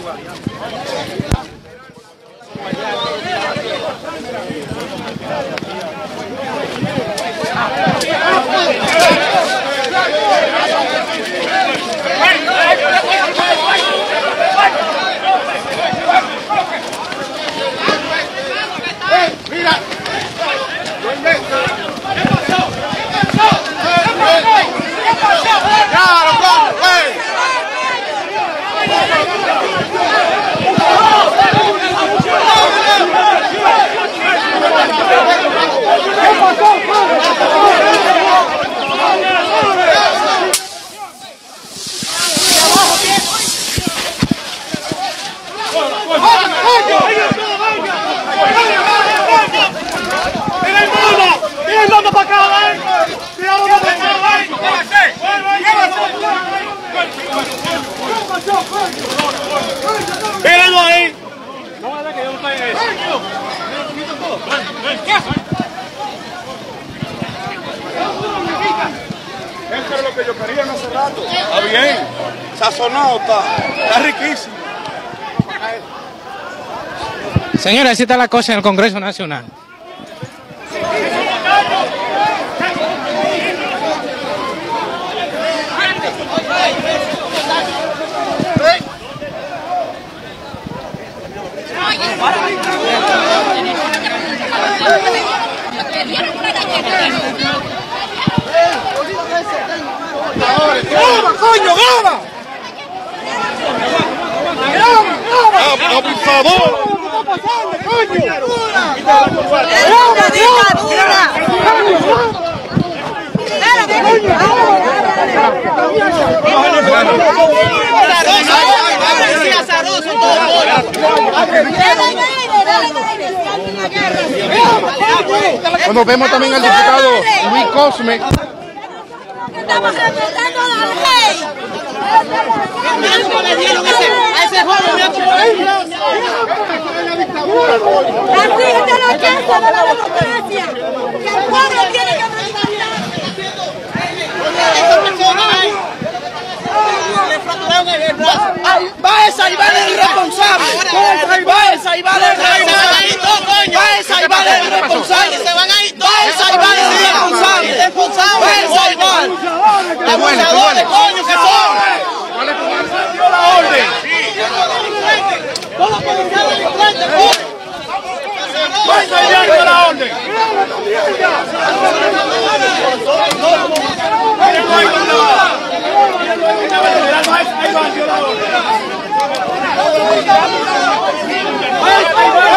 ¡Pégalo ahí! No me da que yo no estoy en eso. Esto es lo que yo quería hace rato. Está bien. Sazonado está riquísimo. Señores, así está la cosa en el Congreso Nacional. ¡Graba, coño, graba! ¡Graba, por favor! Cuando vemos también al diputado Luis Cosme. Estamos respetando la ley. A ese joven así está la casa de la democracia. Que el pueblo tiene que respetar. Va esa y vale el responsable. Va esa y vale el responsable. Va esa y vale el responsable. Va esa y vale el responsable. Va esa y vale. Abusadores, coño, que son. Dio la orden. Todos policías delincuentes, coño. Va esa y dio la orden. Ahí va, dio la orden.